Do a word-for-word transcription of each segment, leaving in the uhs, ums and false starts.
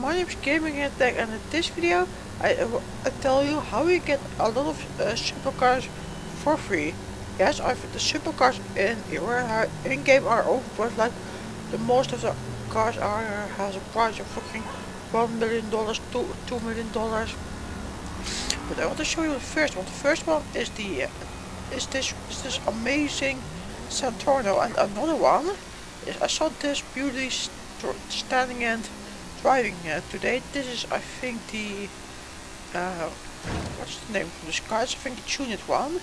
My name is Gaming Attack, and in this video I will tell you how you get a lot of uh, supercars for free. Yes, I've the supercars in here in game are overpriced. Like the most of the cars are has a price of fucking one million dollars, two two million dollars. But I want to show you the first one. The first one is the uh, is this is this amazing Santorno, and another one is I saw this beauty st standing and driving uh, today. This is, I think, the uh, what's the name of this car? It's, I think the tuned one.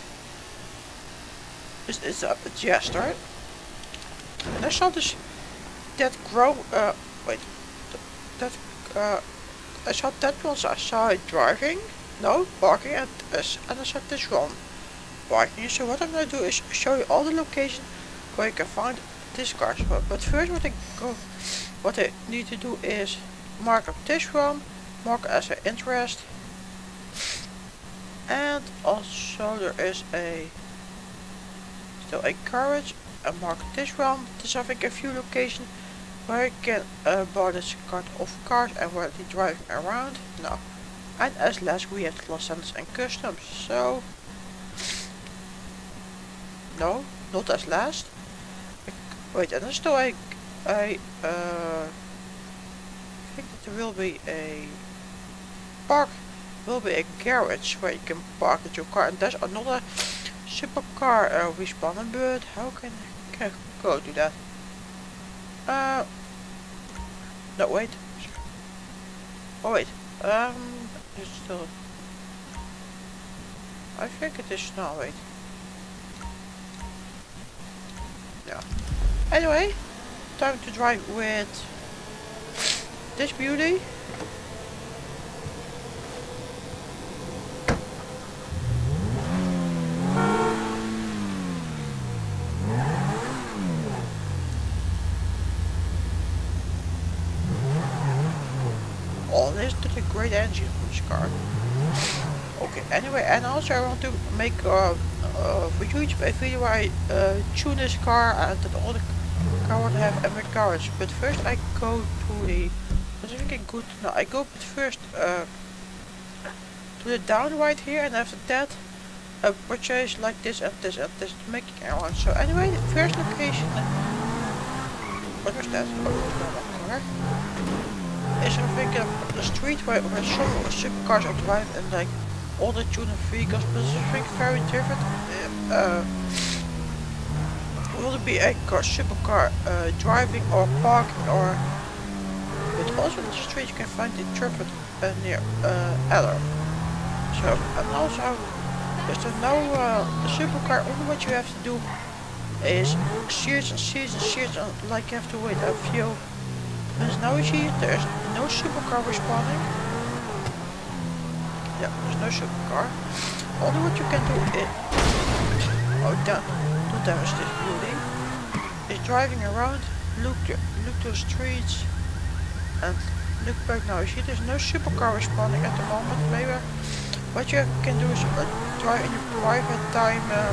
It's, it's a Jester. And I saw this that grow. Uh, wait, that uh, I saw that one. So I saw it driving, no parking, and uh, and I saw this one parking. So what I'm gonna do is show you all the locations where you can find this car. So, but first, what I go. What I need to do is mark up this one, mark as an interest, and also there is a still a garage, and mark this one. There's I think a few locations where you can uh, buy this card of cars and where they driving around. No, and as last we have Los Santos and Customs. So no, not as last. Wait, and there's still a I uh, think that there will be a park, will be a garage where you can park your car, and there's another supercar uh, respawning. But how can I, can I go to that? Uh, no wait. Oh wait. Um, it's still. I think it is now. Wait. Yeah. Anyway. Time to drive with this beauty. Oh, this is a great engine for this car. Okay, anyway, and also I want to make uh, uh, for YouTube a video where I uh, tune this car and that all the I want to have a garage, but first I go to the. What's thinking good? No, I go but first uh, to the down right here, and after that, I purchase like this and this and this, making around. So anyway, the first location. What was that? Oh, no, is I think uh, the street where, where some supercars are driving and like all the tuned vehicles, but it's I think very different. Uh, uh, Will it be a car, supercar uh, driving or parking, or but also in the street you can find the traffic uh, near uh, Eller. So and also there's no uh, supercar. Only what you have to do is search and search and search, and like you have to wait a few. There's no see there's no supercar respawning. Yeah, there's no supercar. Only what you can do is oh damn. Don't damage this building. Is driving around, look to, look to the streets, and look back now. You see, there's no supercar respawning at the moment. Maybe what you can do is uh, drive in your private time. Um,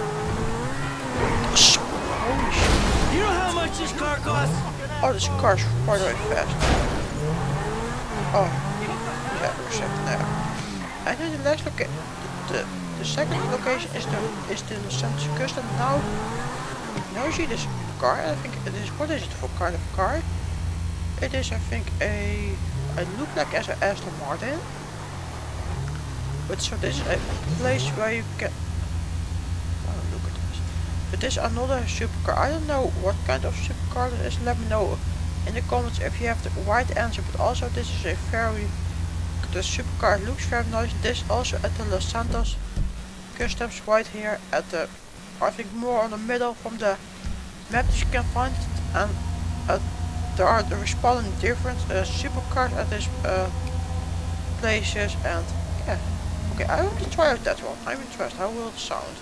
holy shit! You know how much this car costs? Oh, this car's quite very fast. Oh, yeah, for a second there. And then the last location, the, the the second location is the is the Los Santos Custom. Now, now you see this car. I think it is. What is it for kind of car? It is, I think, a. It looks like as an Aston Martin. But so this is a place where you can. Oh, look at this. But this is another supercar. I don't know what kind of supercar it is. Let me know in the comments if you have the right answer. But also, this is a very. The supercar looks very nice. This also at the Los Santos Customs right here at the, I think more on the middle from the map that you can find it, and uh, there are the respawning different uh, supercars at these uh, places, and yeah, okay, I want to try out that one. I'm interested. How will it sound?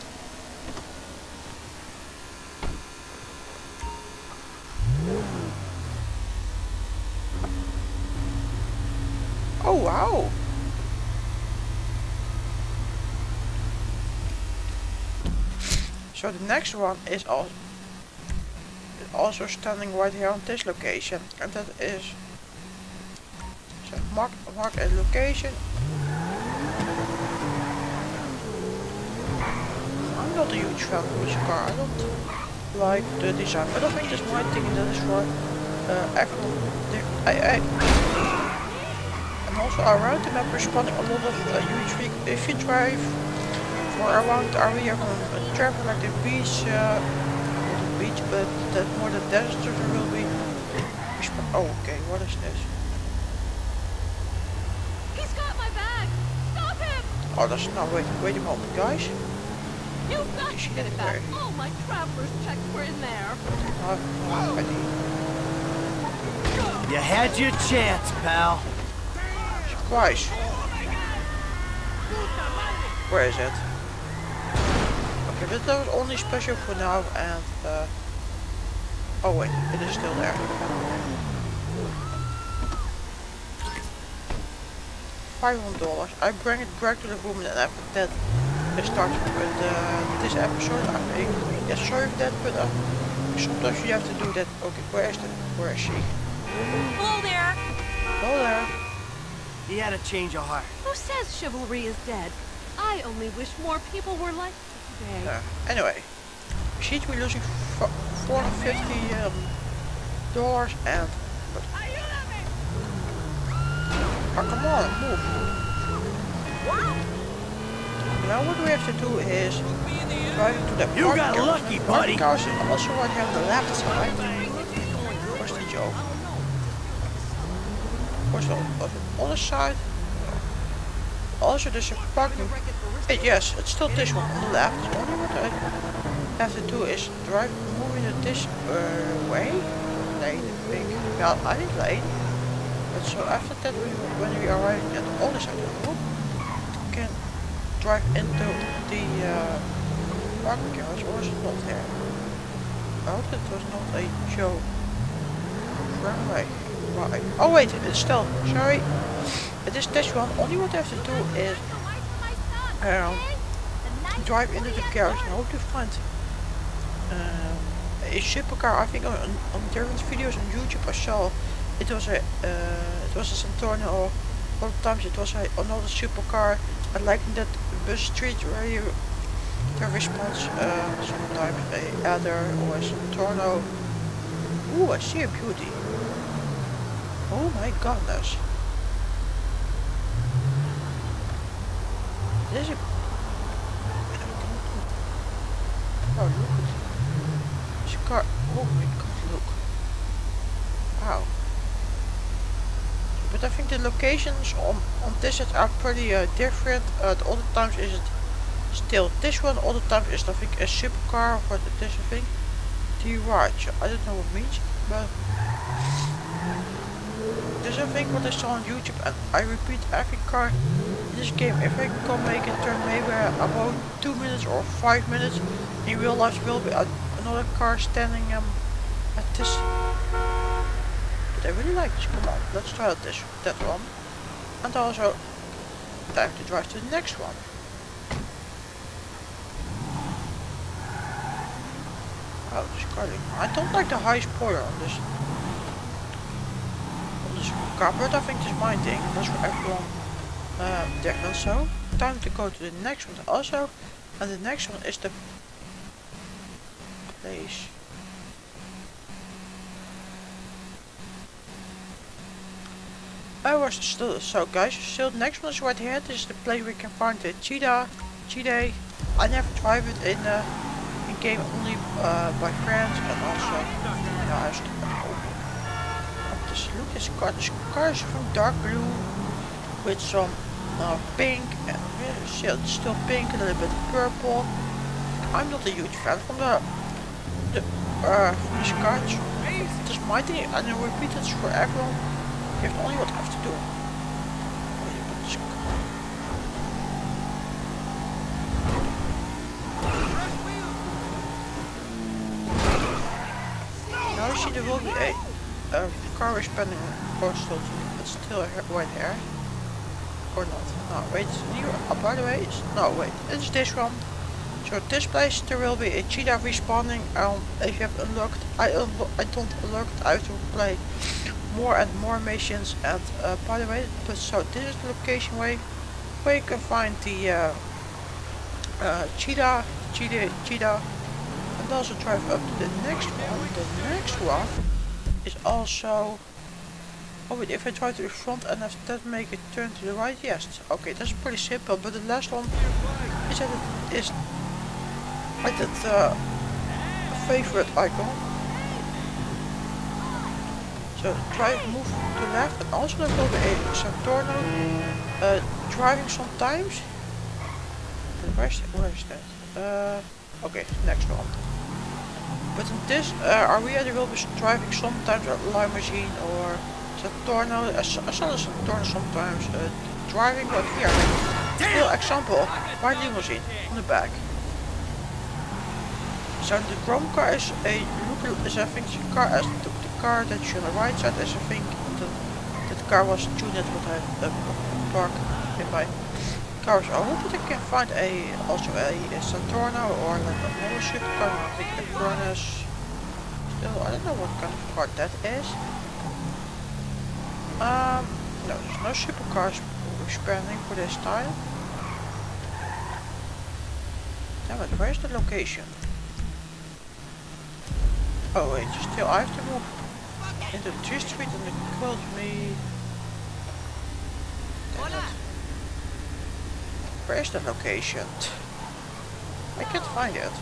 Oh wow! So the next one is also also standing right here on this location, and that is mark, mark a location. I'm not a huge fan of this car. I don't like the design, but I think that's my thing. That is for uh, everyone. I, I, and also around the map responding a lot of uh, huge vehicles. If you drive for around the area from a travel like the beach, uh, not the beach, but that more the desert, there will be. Oh, okay. What is this? He's got my bag. Stop him! Oh, that's no. Wait, wait a moment, guys. You've got Is she to get getting it back. there? All my traveler's checks were in there. Oh, oh, I need. You had your chance, pal. Surprise. Where is it? Okay, but that was only special for now and uh oh wait, it is still there. Five hundred dollars. I bring it back to the woman and after that I start with uh, this episode. I think yeah, sorry for that, but uh, sometimes you have to do that. Okay, where is the where is she? Hello there. Oh there. He had a change of heart. Who says chivalry is dead? I only wish more people were like you today. Uh, anyway, we seem to be losing four hundred fifty um, dollars and but oh, come on, move. Now what we have to do is driving to the You parking got cars. lucky, The buddy. parking cars is also right here on the left side. Where's the joke? Where's the, on the other side? Also there's a parking. Eh, yes, it's still this one on the left. So only what I have to do is drive moving it this uh, way. Lane, I think. Well, I think lane. But so after that, we, when we are riding at the other side of the road, we can drive into the uh, parking garage, or is it not there? I hope that was not a joke. Right. Right. Oh wait, it's still, sorry. It is this one. Only what I have to do is um, drive into the garage and hope to find um, a supercar. I think on, on different videos on YouTube I saw it was a uh, it was a Santorno, or a lot of times it was a, another supercar. I like that bus street where you the response uh, sometimes a Adder or a Santorno. Ooh, I see a beauty. Oh my goodness. This is a oh look at this car. Oh my god, look. Wow. But I think the locations on, on this set are pretty uh, different. Uh, the other times is it still this one, other times is I think a supercar, or this I think the right. I don't know what it means, but this I think what I saw on YouTube, and I repeat every car in this game. If I can make it turn maybe about two minutes or five minutes, in real life will be a, another car standing um, at this. But I really like this. Come on, let's try out this that one, and also time to drive to the next one. Oh, this car! I don't like the high spoiler on this. Car, but I think this is my thing. That's for everyone uh, different. So time to go to the next one also, and the next one is the place. I was still so guys. Still, the next one is right here. This is the place we can find the cheetah. Cheetah. I never drive it in uh, in game, only uh, by friends, and also yeah, I was This, look, this car, this car is from dark blue with some uh, pink and yeah, still pink, a little bit purple. I'm not a huge fan from the, the uh, from these cars. It is my thing, and I repeat it for everyone. You have only what you have to do. Now you see there will be a Uh, car is spending postal, it's still right here. Or not. No, wait, here, oh, by the way, it's, no, wait, it's this one. So at this place there will be a cheetah respawning. Um, if you have unlocked, I, unlo I don't unlock it, I have to play more and more missions. And uh, by the way, but so this is the location where, where you can find the uh, uh, cheetah, cheetah, cheetah, and also drive up to the next one. The next one is also. Oh wait, if I drive to the front and if that make it turn to the right, yes. Okay, that's pretty simple. But the last one is that it is like that uh, favorite icon. So drive, move to left, and also there will be a Saturno uh, driving sometimes. But where's where is that? Uh, okay, next one. But in this uh, area there will be driving sometimes a limousine or Saturno, as well as Saturno sometimes uh, driving. But here, still example, white limousine on the back. So the chrome car is a look is I think the car as the, the car that's on the right side is I think the that car was tuned what I uh, parked in my cars. I hope that I can find a also a, a Saturno or like another supercar. I think the Kronos. Still I don't know what kind of car that is. Um no, there's no supercars expanding for this time. Damn it, where's the location? Oh wait, still I have to move into T Street and it killed me. Where's the location? I can't find it.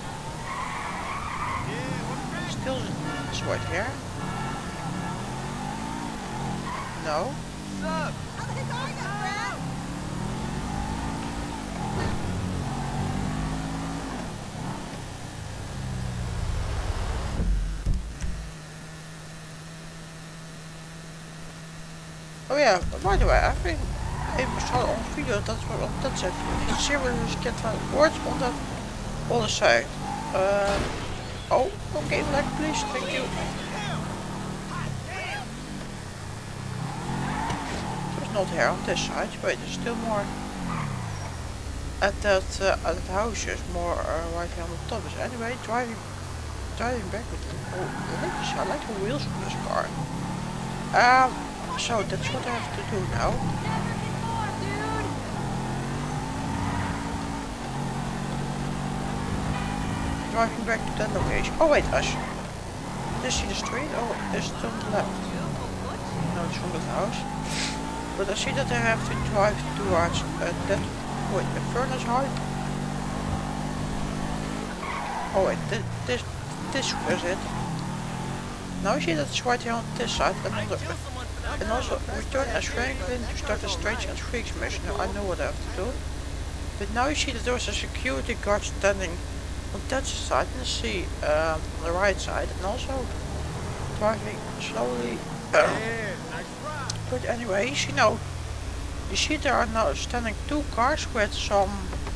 Still it's right here. No. Oh yeah, by the way, I think I saw on video dat we op dat set serieus get van words on that other side. Uh, oh, okay, like please, thank you. There's not here on this side, but there's still more at that uh, at the houses, more uh, right here on the top. So anyway, driving driving back with them. Oh, I like this, I like the wheels of this car. Um. So that's what I have to do now. Driving back to that location. Oh wait, Ash. Did you see the street? Oh, it's on the left. No, it's from the house. But I see that I have to drive towards uh, that. Wait, the furnace height. Oh wait, th this this was it. Now you see that it's right here on this side and on the. And also return as Franklin to start a Strange and Freaks mission. Now I know what I have to do. But now you see that there's a security guard standing on that side and see um, on the right side and also driving slowly. Uh, but anyway, you see now, you see there are now standing two cars with some,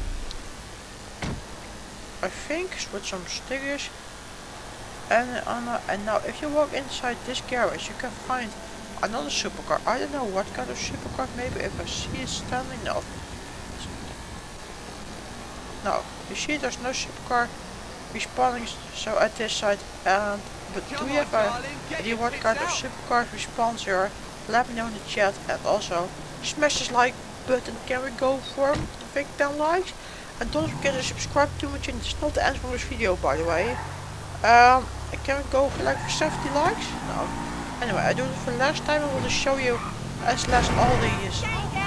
I think with some stickers. And, uh, and now if you walk inside this garage you can find another supercar. I don't know what kind of supercar, maybe if I see it standing. No. No. You see there's no supercar respawning so at this side. And but do you have a idea what kind of supercar respawns here? Let me know in the chat and also smash this like button. Can we go for I think ten likes? And don't forget to subscribe to my channel. It's not the end of this video by the way. Um can we go for like for seventy likes? No. Anyway, I do it for last time. I want to show you as last all these.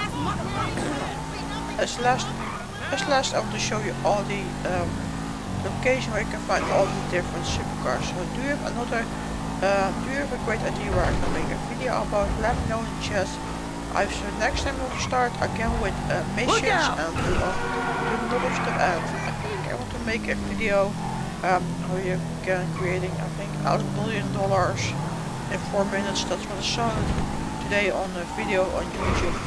As last, as last I want to show you all the um, location where you can find all the different supercars. So do you have another? Uh, do you have a great idea where I can make a video about? Let me know in the chat. I've so next time we'll start again with uh, missions and do a lot of stuff. And I think I want to make a video um, how you can creating I think a billion dollars. In four minutes, that's what I saw today on a video on YouTube.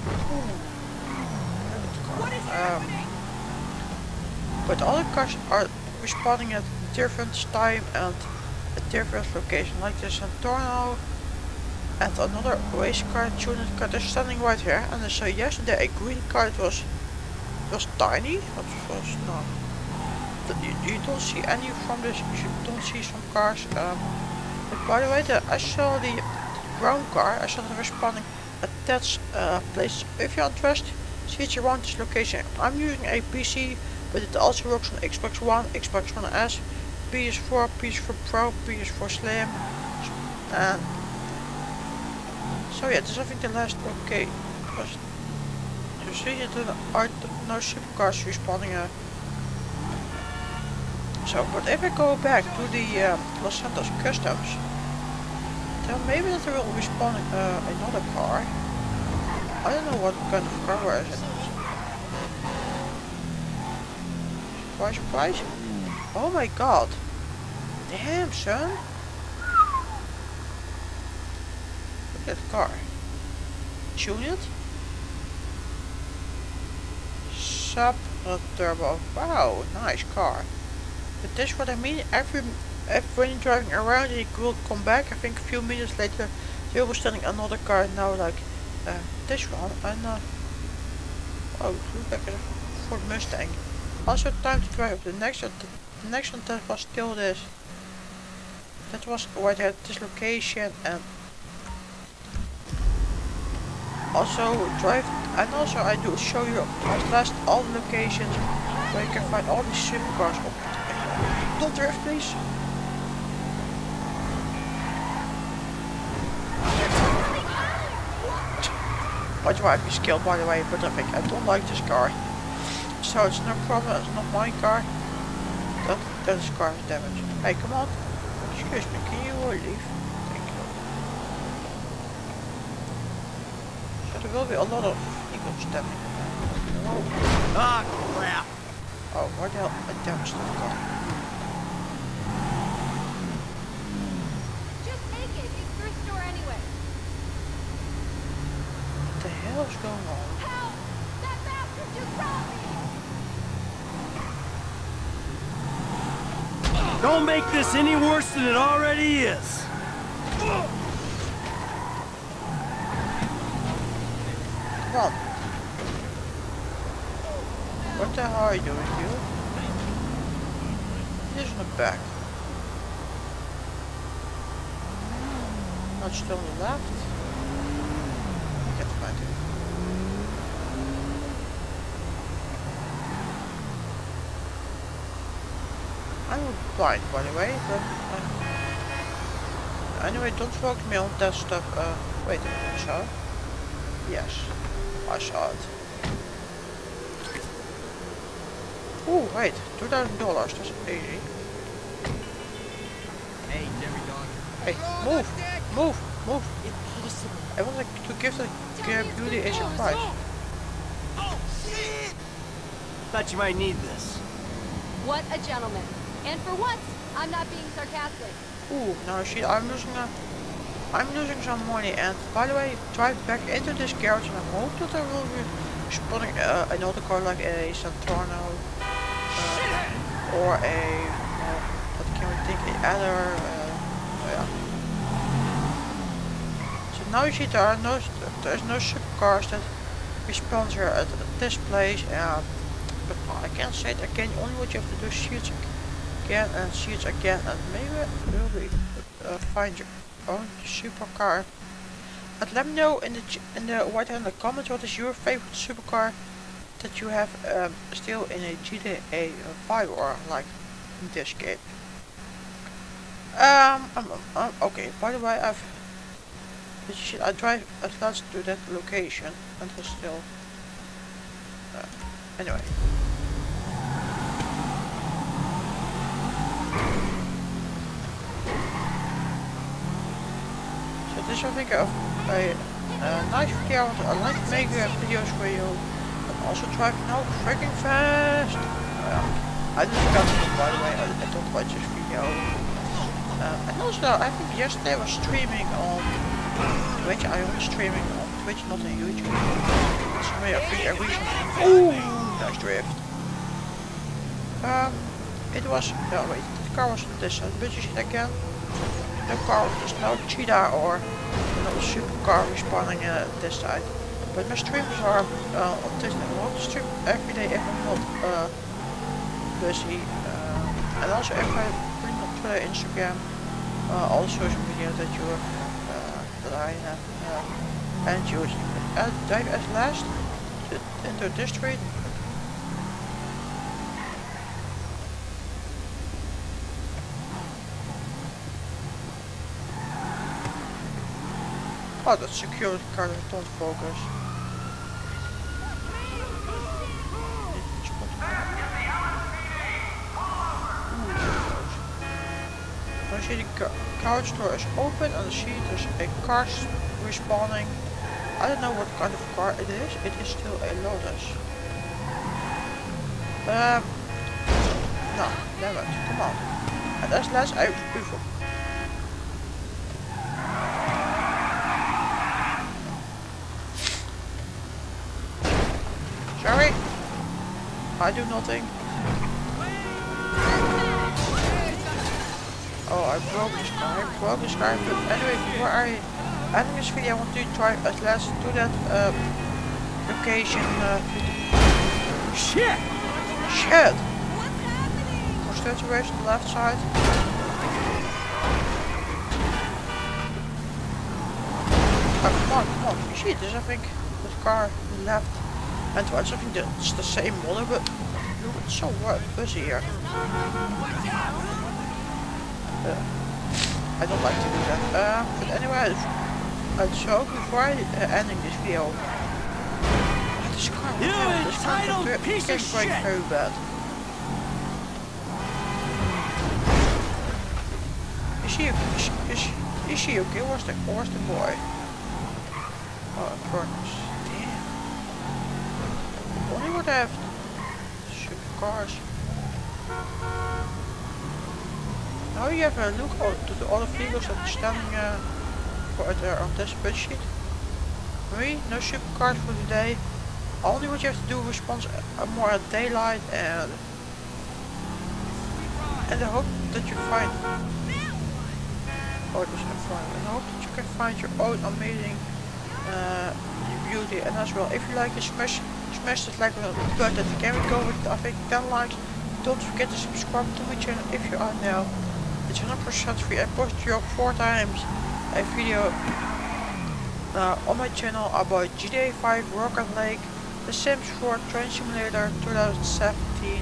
Um, but all the cars are responding at different time and a different location, like the Saturno and another race car, tuned car. They're standing right here. And I saw yesterday a green car. It was it was tiny. It was no. You, you don't see any from this. You don't see some cars. Um, But by the way, the, I saw the brown car. I started responding at that uh, place. If you're interested, see around this location. I'm using a P C, but it also works on Xbox One, Xbox One S, P S four, P S four Pro, P S four Slim, and so yeah, this is I think the last okay. You see it there are no supercars respawning. Uh, so, but if I go back to the uh, Los Santos Customs, then maybe that there will respawn uh, another car. I don't know what kind of car is it. Surprise, surprise. Oh my god. Damn, son. Look at that car. Tune it. Sub turbo. Wow, nice car. But that's what I mean. Every, every when you're driving around and you will come back, I think a few minutes later, there was standing another car now like uh, this one. And uh, oh, look like a Ford Mustang. Also time to drive the next one. The next one that was still this. That was where they had this location and also drive, and also I do show you at last all the locations where you can find all these supercars. Don't drift, please. My drive is killed, by the way, but I think I don't like this car. So it's no problem, it's not my car. That that is car is damaged. Hey, come on. Excuse me, can you leave? Thank you. So there will be a lot of eagles standing. Oh. Ah, crap. Oh, what the hell? I damaged that car. Just take it. It's your store anyway. What the hell is going on? Help! That bastard just robbed me! Don't make this any worse than it already is. Come on. What the hell are you doing, you? Here's in the back. Not still on the left. Get find it. I'm blind, by the way, but uh, anyway, don't focus me on that stuff. Uh, wait a minute, I saw it. Yes, I saw it. Ooh, wait, two thousand dollars. That's easy. Hey, Jerry Dog. Hey, move, move, move. I want to give the uh, beauty a surprise. Oh, shit! Thought you might need this. What a gentleman. And for once, I'm not being sarcastic. Ooh, now see, I'm losing a, I'm losing some money. And by the way, drive back into this garage, and I hope that there will be spawning uh, another car like a Santorno uh, or a, uh, what can we think, a other. Uh, yeah. So now you see there are no, there's no supercars that respawn here at this place. And but I can't say it again. Only what you have to do is shoot again and see it again, and maybe will be uh, find your own supercar. And let me know in the in the right hand in the comments what is your favorite supercar that you have um, still in a G T A five or like in this game. Um, um, um okay. By the way, I've but you see, I drive at last to that location and was still uh, anyway. This I think of a, a nice video. I like to make uh, videos for you. I'm also driving now freaking fast. Uh, I didn't got it, by the way. I, I don't watch this video. Uh, and also, I think yesterday I was streaming on Twitch. I was streaming on Twitch, not on YouTube. So maybe I think I reason. Oh, nice drift. Um, it was. Oh wait, the car was on this side. But you see it again. No car, there's no cheetah or no supercar respawning uh, this side. But my streams are uh, on this level. I want to stream every day if I'm not uh, busy. Uh, and also if I bring on Twitter, Instagram, uh, all social media that you uh, that I have uh, and used. And dive at last to, into this street. Oh, that security card don't focus. I see the couch door is open and I see there's a car respawning. I don't know what kind of car it is. It is still a Lotus. Um, no, damn it, come on. And that's less I before. Sorry, I do nothing. Oh, I broke this car, I broke this car, but anyway, before I end this video, I want to try at last to that uh, location. Uh, Shit! Shit! Push that away to the left side. Oh, come on, come on. You see, there's I think this car on the left. And well, I think that's the same model, but it's so what busy here. Uh, I don't like to do that. Uh, but anyway, uh, so before I uh, ending this video, oh, this car, You yeah, this car entitled piece of is break shit. very bad. Is she is, is, is she okay? Where's the where's the boy? Oh, Furnace. Damn. Only would have super cars. Now you have a look to the other vehicles that are standing uh, for there on this spreadsheet. Me, no supercars for today. Only what you have to do is respond uh, more at daylight and and I hope that you find oh this is fun. And I hope that you can find your own amazing uh, beauty. And as well, if you like it, smash smash that like button. Can we go with I think ten likes? Don't forget to subscribe to my channel if you are now. It's one hundred percent free. I posted you four times a video uh, on my channel about G T A five, Rocket League, The Sims four, Train Simulator twenty seventeen,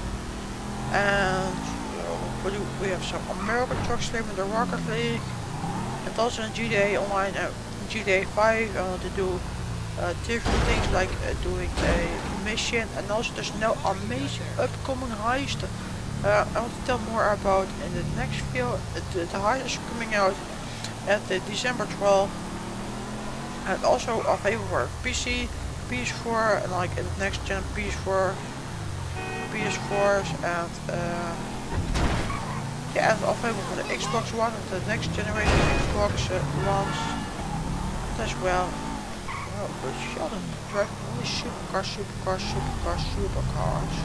and uh, we have some American Truck Simulator, Rocket League, and also in G T A Online and uh, G T A five. I want to do uh, different things like uh, doing a mission, and also there's no amazing upcoming heist. Uh, I want to tell more about in the next video. The, the heist is coming out at the December twelfth, and also available for P C, P S four, and like in the next gen P S four, P S fours, and uh, yeah, and available for the Xbox One and the next generation Xbox uh, Ones as well. Well, but Sheldon driving only supercars, supercars, supercars, supercars.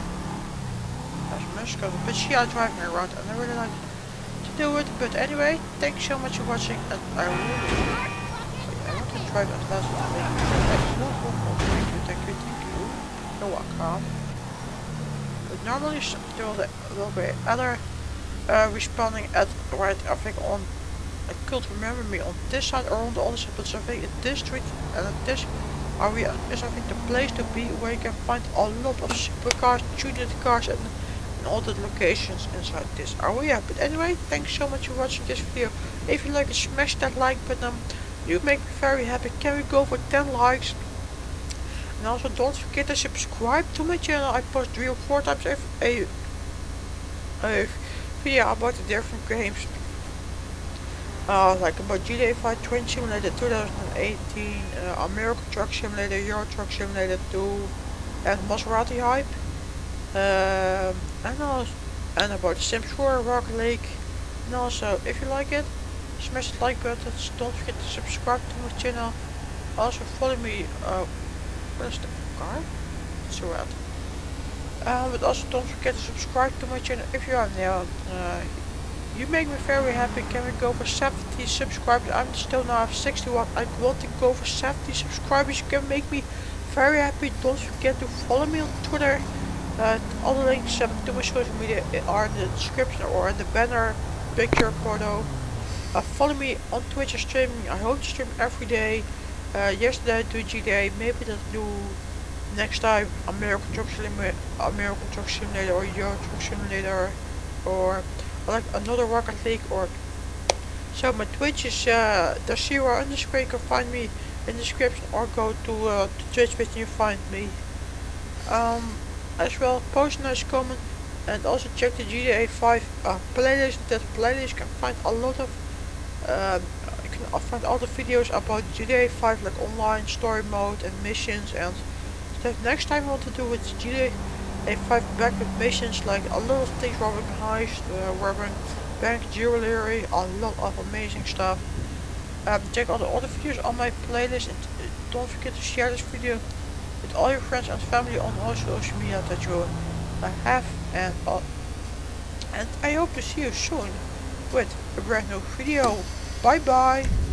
As Muscat, but she are driving around and I really like to do it. But anyway, thanks so much for watching, and I really I want to drive at last to make you thank you, thank you, thank you. You're welcome. But normally there will, will be other uh, responding at right I think on I can't remember me on this side or on the other side, but I think in this street and at this area is I think the place to be where you can find a lot of supercars, tuned cars, and and all the locations inside this area. But anyway, thanks so much for watching this video. If you like it, smash that like button. You make me very happy. Can we go for ten likes? And also don't forget to subscribe to my channel. I post three or four times a, a, a video about the different games. Uh, like about G T A five, Train Simulator twenty eighteen, uh, American Truck Simulator, Euro Truck Simulator two, and Maserati Hype. Um, and also and about Sims four, Rocket League, and also if you like it, smash the like button. Don't forget to subscribe to my channel. Also follow me. Uh, where's the car? It's red. Uh, but also don't forget to subscribe to my channel if you are new. Uh, you make me very happy. Can we go for seventy subscribers? I'm still now have sixty-one. I want to go for seventy subscribers. You can make me very happy. Don't forget to follow me on Twitter. Uh, all the links uh, to my social media are in the description or in the banner picture photo. Uh, follow me on Twitch streaming. I hope to stream every day. Uh, yesterday I do G T A, maybe that do next time American Truck Simulator, American Truck Simulator or Euro Truck Simulator, or like another Rocket League. Or so my Twitch is uh, the zero underscore. You can find me in the description, or go to uh, to Twitch and you find me. Um, as well, post a nice comment, and also check the G T A five uh, playlist. That playlist can find a lot of uh, you can find all the videos about G T A five, like online story mode and missions, and stuff. Next time I want to do with G T A five back with missions, like a lot of things, robbing heist, uh, robbing bank jewelry, a lot of amazing stuff. Um, check all the other videos on my playlist, and uh, don't forget to share this video with all your friends and family on all social media that you uh, have, and uh, and I hope to see you soon with a brand new video. Bye bye.